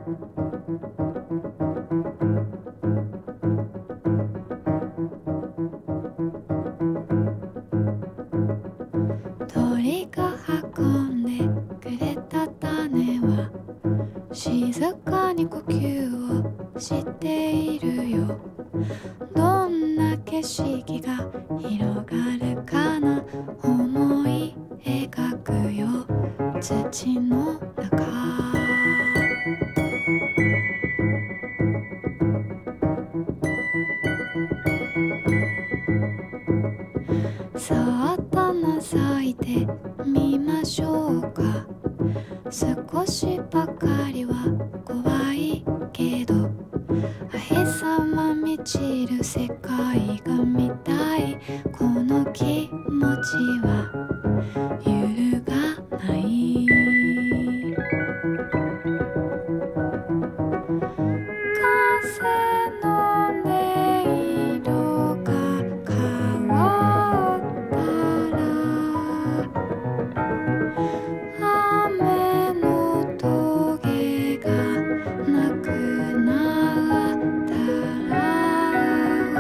鳥が運んでくれた種は静かに呼吸をしているよ。どんな景色が広がるかな、思い描くよ土の中。そっと覗いてみましょうか。少しばかりは怖いけど、お日様満ちる世界が見たい。この気持ちは揺るがない。風の音色が変わったら、雨のトゲがなくなったら、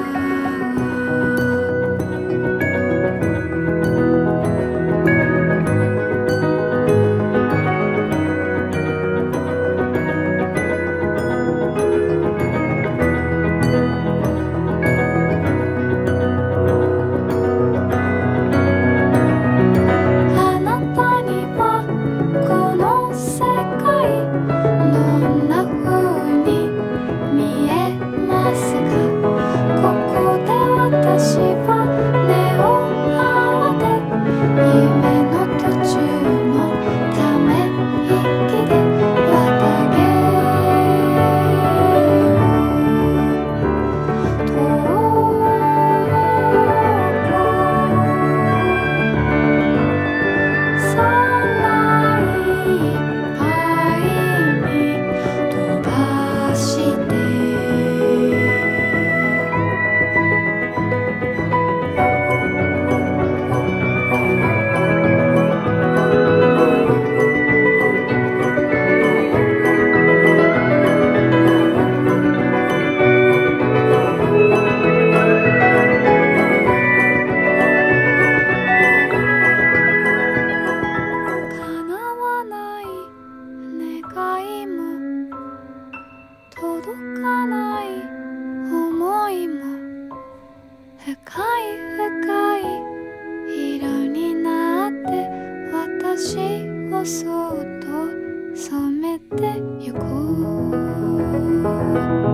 あなたにはこの世界どんな風に見えますか。ここで私は根を張って夢の途中のため息で綿毛を空いっぱいに飛ばして、叶わない願いも届かない思いも、深い深い色になって私をそっと染めてゆこう。